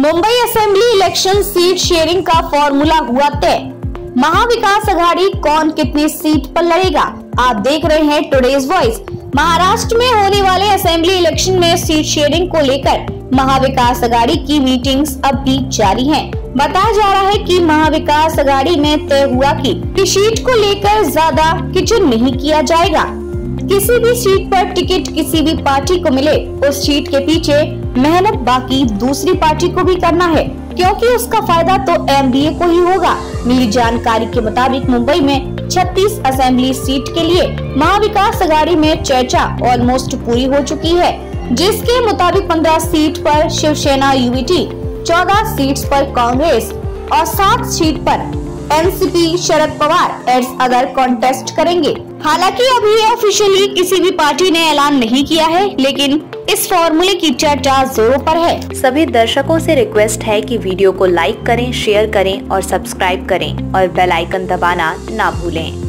Mumbai assembly election seat sharing का formula हुआ तय। महाविकास आघाड़ी कौन कितनी सीट पर लड़ेगा? आप देख रहे हैं टुडेज वॉइस। महाराष्ट्र में होने वाले असेंबली इलेक्शन में सीट शेयरिंग को लेकर महाविकास आघाड़ी की मीटिंग्स अब भी जारी हैं। बताया जा रहा है कि महाविकास आघाड़ी में तय हुआ कि सीट को लेकर ज्यादा किचन नहीं किया जाएगा। किसी भी सीट पर टिकट किसी भी पार्टी को मिले, उस सीट के पीछे मेहनत बाकी दूसरी पार्टी को भी करना है, क्योंकि उसका फायदा तो एमडीए को ही होगा। मिली जानकारी के मुताबिक मुंबई में 36 असेंबली सीट के लिए महाविकास आघाड़ी में चर्चा ऑलमोस्ट पूरी हो चुकी है, जिसके मुताबिक 15 सीट पर शिवसेना यूवीटी, 14 सीट्स पर कांग्रेस और 7 सीट पर NCP Sharad Pawar ads other contest करेंगे। हालांकि अभी ऑफिशियली किसी भी पार्टी ने ऐलान नहीं किया है, लेकिन इस फॉर्मूले की चर्चा जोरों पर है। सभी दर्शकों से रिक्वेस्ट है कि वीडियो को लाइक करें, शेयर करें और सब्सक्राइब करें और बेल आइकन दबाना ना भूलें।